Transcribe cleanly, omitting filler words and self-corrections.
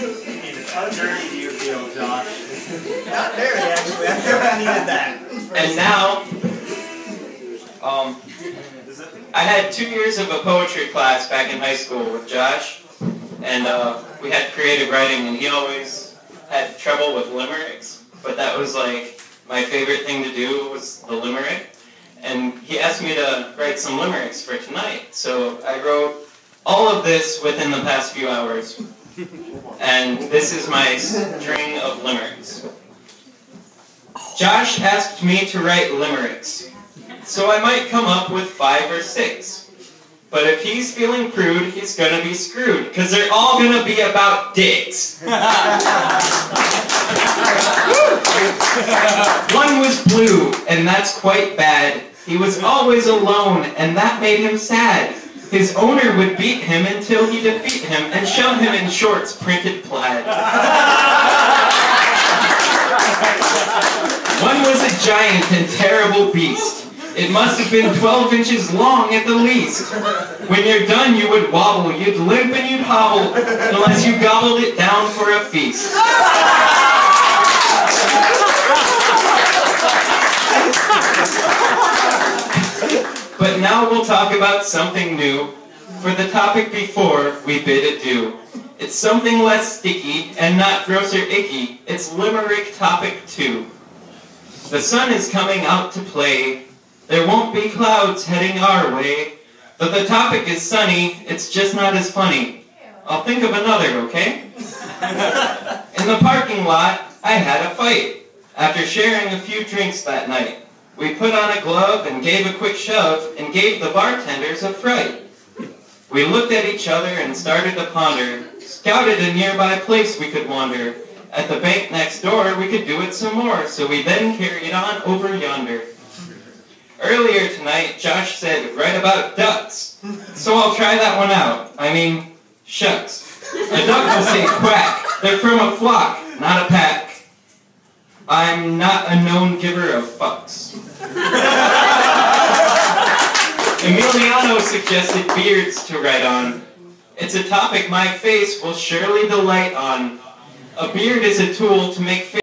How dirty do you feel, Josh? Not very, actually. I never needed that. And now, I had 2 years of a poetry class back in high school with Josh, and we had creative writing, and he always had trouble with limericks, but that was like my favorite thing to do was the limerick, and he asked me to write some limericks for tonight, so I wrote all of this within the past few hours, and this is my string of limericks. Josh asked me to write limericks, so I might come up with 5 or 6. But if he's feeling prude, he's gonna be screwed, because they're all gonna be about dicks. One was blue, and that's quite bad. He was always alone, and that made him sad. His owner would beat him until he defeat him and shove him in shorts printed plaid. One was a giant and terrible beast. It must have been 12 inches long at the least. When you're done, you would wobble, you'd limp and you'd hobble, unless you gobbled it down for a feast. But now we'll talk about something new. For the topic before, we bid adieu. It's something less sticky and not gross or icky. It's limerick topic 2. The sun is coming out to play. There won't be clouds heading our way. But the topic is sunny, it's just not as funny. I'll think of another, okay? In the parking lot, I had a fight. After sharing a few drinks that night, we put on a glove and gave a quick shove and gave the bartenders a fright. We looked at each other and started to ponder, scouted a nearby place we could wander. At the bank next door, we could do it some more, so we then carried on over yonder. Earlier tonight, Josh said, write about ducks. So I'll try that one out. I mean, shucks. A duck will say quack. They're from a flock, not a pack. I'm not a known giver of fucks. Emiliano suggested beards to write on. It's a topic my face will surely delight on. A beard is a tool to make